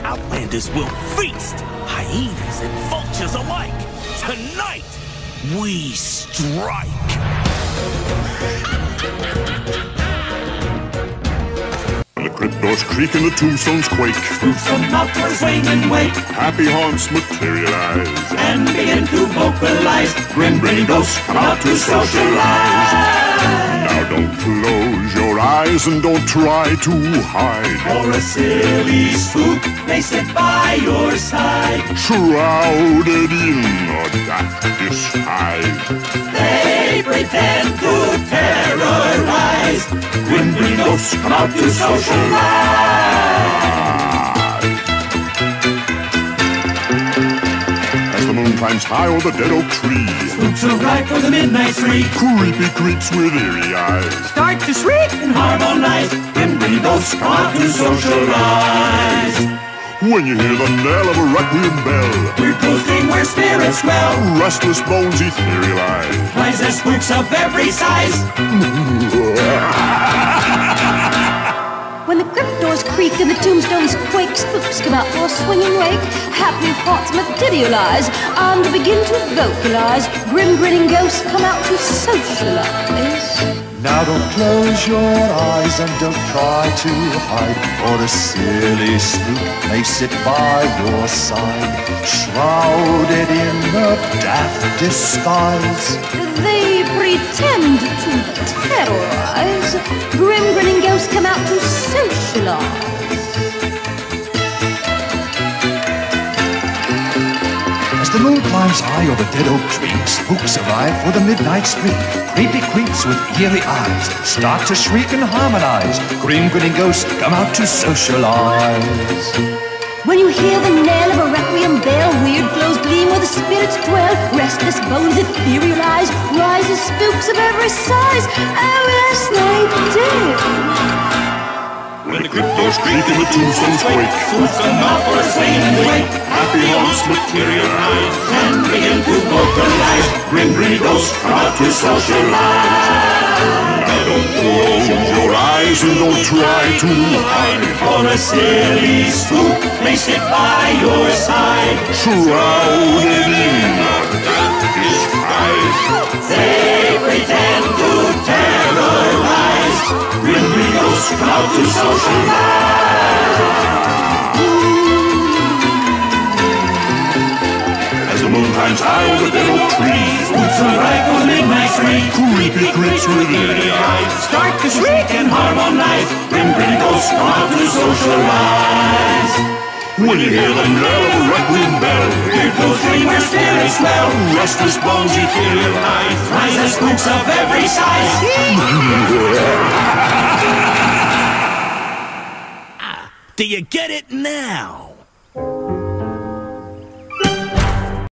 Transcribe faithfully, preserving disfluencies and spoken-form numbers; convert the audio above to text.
Outlanders will feast, hyenas and vultures alike. Tonight, we strike. The crypt doors creak and the tombstones quake. Spooks come out for a swing and wake. Happy haunts materialize and begin to vocalize. Grin-grinning ghosts come out to socialize. Now don't close your eyes and don't try to hide, or a silly spook may sit by your side, shrouded in a daft disguise. They pretend to terrorize. Grin-grinning ghosts come out to socialize. As the moon climbs high o'er the dead oak tree, spooks arrive for the midnight spree. Creepy creeps with eerie eyes start to shriek and harmonize. Grin-grinning ghosts come out to socialize. When you hear the knell of a requiem bell, we're posting where spirits dwell. Restless bones etherealize. Rise as spooks of every size. When the crypt doors creak and the tombstones quake, spooks come out for a swinging wake. Happy hearts materialize and begin to vocalize. Grim-grinning ghosts come out to socialize. Now don't close your eyes and don't try to hide, or a silly spook may sit by your side, shrouded in a daft disguise. They pretend to terrorize. Grim-grinning ghosts come out to socialize. As the moon climbs high over the dead oak tree, spooks arrive for the midnight spree. Creepy creeps with eerie eyes start to shriek and harmonize. Grim-grinning ghosts come out to socialize. When you hear the knell of a requiem bell, weird glows gleam where the spirits dwell. Restless bones etherealize. Rise as spooks of every size. Oh yes, they do. When the crypt doors creak and the tombstones quake, spooks come out for a swing and wake. Happy haunts materialize and begin to vocalize. Grim-grinning ghosts come out to socialize. Now don't close your eyes and don't try to hide, or a silly spook may sit by your side, shrouded in a daft disguise. They pretend to terrorize. Grim-grinning ghosts come out to socialize. As the moon climbs high over the dead oak tree, spooks arrive for the midnight spree. Creepy creeps with eerie eyes start to shriek and harmonize. Grim-grinning ghosts come out to socialize. When you hear the knell of a requiem bell, weird ghosts dream where spirits dwell. Restless bones etherealize. Rise as spooks of every size. Do you get it now?